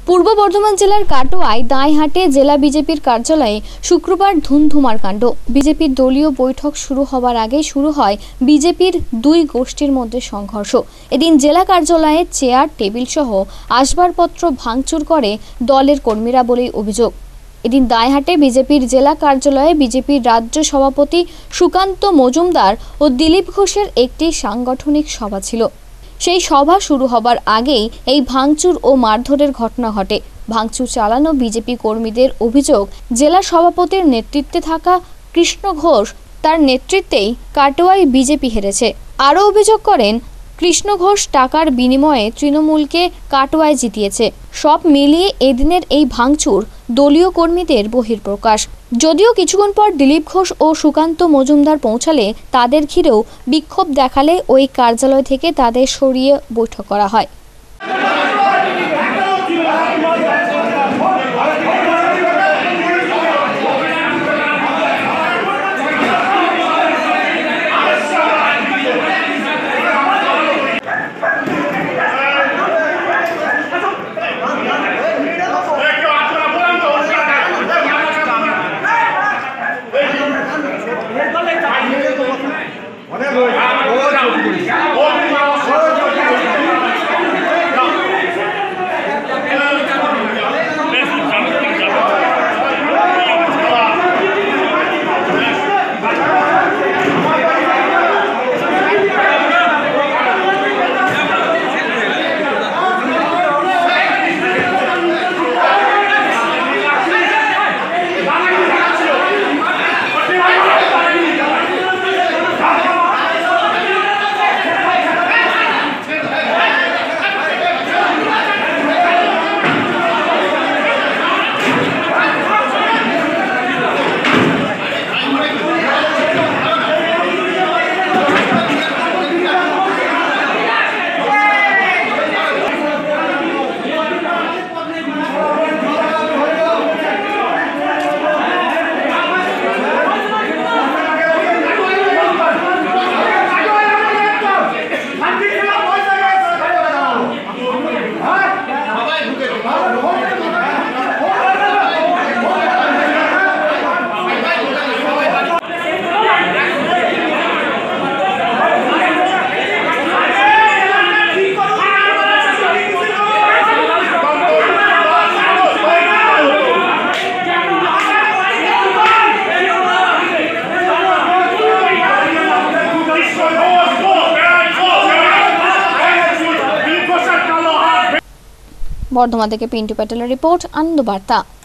পূর্ব বর্ধমান জেলার কাটোয়ায় দাঁইহাটে জেলা বিজেপির কার্যালয়ে শুক্রবার ধুমধুমার কাণ্ড। বিজেপির দলীয় বৈঠক শুরু হওয়ার আগে শুরু হয় বিজেপির দুই গোষ্ঠীর মধ্যে সংঘর্ষ। এদিন জেলা কার্যালয়ে চেয়ার টেবিল সহ আসবাবপত্র ভাঙচুর করে দলের কর্মীরা বলেই অভিযোগ। এদিন দাঁইহাটে বিজেপির জেলা কার্যালয়ে বিজেপির রাজ্য সভাপতি সুকান্ত মজুমদার ও দিলীপ ঘোষের একটি সাংগঠনিক সভা ছিল। সেই সভা শুরু হবার আগেই এই ভাঙচুর ও মারধরের ঘটনা ঘটে। ভাঙচুর চালানো বিজেপি কর্মীদের অভিযোগ, জেলা সভাপতির নেতৃত্বে থাকা কৃষ্ণ ঘোষ তার নেতৃত্বেই কাটোয়ায় বিজেপি হেরেছে। আরও অভিযোগ করেন, কৃষ্ণ ঘোষ টাকার বিনিময়ে তৃণমূলকে কাটোয়ায় জিতিয়েছে। সব মিলিয়ে এদিনের এই ভাঙচুর দলীয় কর্মীদের বহিঃপ্রকাশ। যদিও কিছুক্ষণ পর দিলীপ ঘোষ ও সুকান্ত মজুমদার পৌঁছালে তাদের ঘিরেও বিক্ষোভ দেখালে ওই কার্যালয় থেকে তাদের সরিয়ে বৈঠক করা হয়। বর্ধমান থেকে পিন্টু প্যাটেলের রিপোর্ট, আনন্দ বার্তা।